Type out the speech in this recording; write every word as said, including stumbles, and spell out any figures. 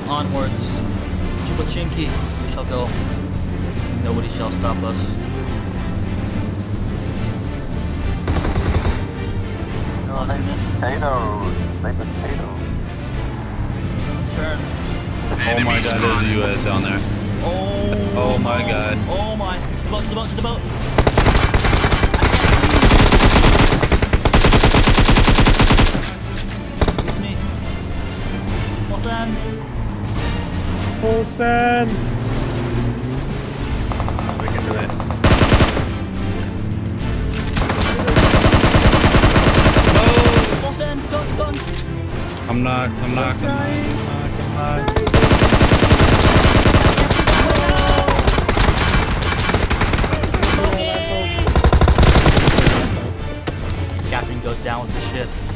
Onwards. To Pochinki we shall go. Nobody shall stop us. No, make potatoes. Make potatoes. Turn. Oh my god, there's a U S down there. Oh, oh my god. Oh my. To the boat, to the boat, to the boat. With me. Full send. Full send. We can do it. Oh! Full send. Go, go. I'm knocked, I'm knocked, I'm knocked, I'm knocked, I'm knocked. Captain goes down with the ship.